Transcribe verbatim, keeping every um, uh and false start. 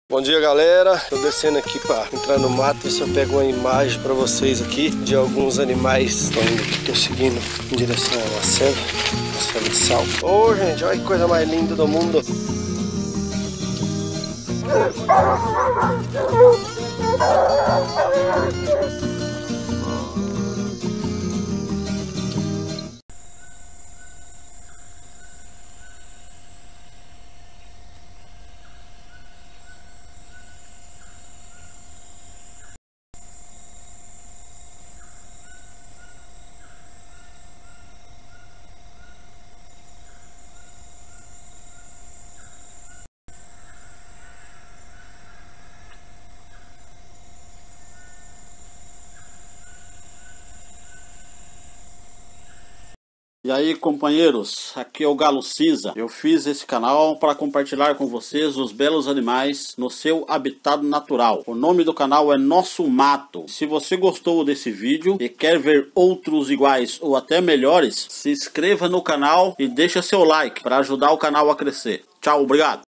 Bom dia, galera. Tô descendo aqui para entrar no mato, ver se eu pego uma imagem para vocês aqui de alguns animais. Tô indo aqui, tô seguindo em direção a uma selva, uma selva de sal. Ô, oh, gente, olha que coisa mais linda do mundo. E aí, companheiros, aqui é o Galo Cinza. Eu fiz esse canal para compartilhar com vocês os belos animais no seu habitat natural. O nome do canal é Nosso Mato. Se você gostou desse vídeo e quer ver outros iguais ou até melhores, se inscreva no canal e deixa seu like para ajudar o canal a crescer. Tchau, obrigado!